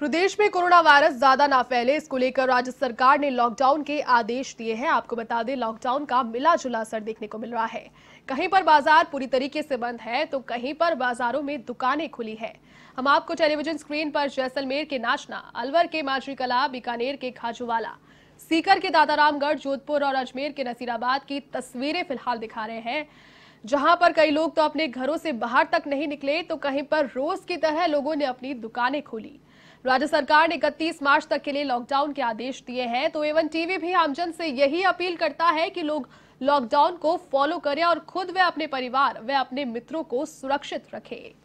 प्रदेश में corona virus ज्यादा ना फैले, इसको लेकर राज्य सरकार ने लॉकडाउन के आदेश दिए हैं। आपको बता दें, लॉकडाउन का मिला जुला असर देखने को मिल रहा है। कहीं पर बाजार पूरी तरीके से बंद है तो कहीं पर बाजारों में दुकानें खुली है। हम आपको टेलीविजन स्क्रीन पर जैसलमेर के नाचना, अलवर के माजरी कला, बीकानेर के खाजूवाला, सीकर के दादारामगढ़, जोधपुर और अजमेर के नसीराबाद की तस्वीरें फिलहाल दिखा रहे हैं, जहां पर कई लोग तो अपने घरों से बाहर तक नहीं निकले तो कहीं पर रोज की तरह लोगों ने अपनी दुकानें खोली। राज्य सरकार ने 31 मार्च तक के लिए लॉकडाउन के आदेश दिए हैं, तो एवन टीवी भी आमजन से यही अपील करता है कि लोग लॉकडाउन को फॉलो करें और खुद व अपने परिवार व अपने मित्रों को सुरक्षित रखें।